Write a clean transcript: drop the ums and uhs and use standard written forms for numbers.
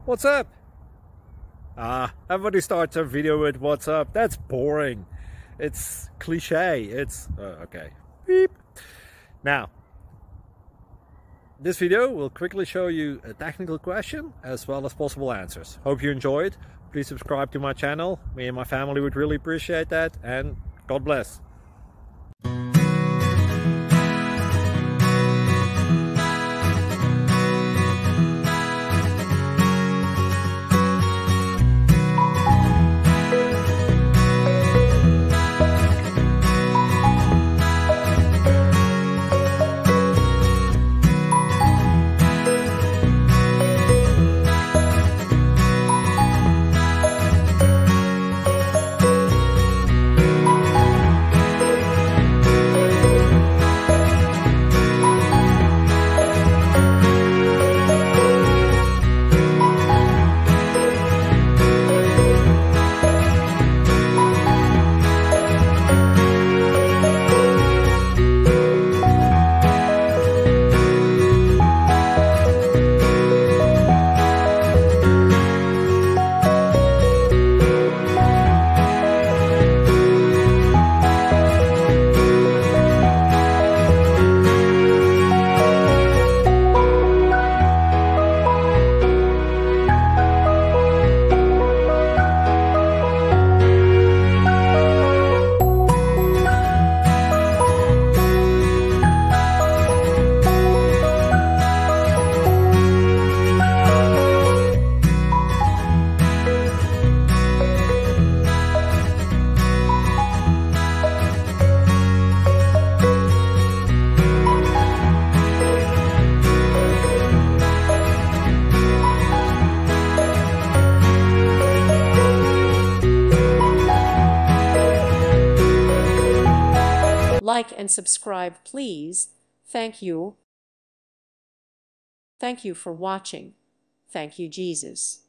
What's up? Everybody starts a video with what's up. That's boring. It's cliche. It's okay. Beep. Now, this video will quickly show you a technical question as well as possible answers. Hope you enjoyed. Please subscribe to my channel. Me and my family would really appreciate that, and God bless. Like and subscribe, please. Thank you. Thank you for watching. Thank you, Jesus.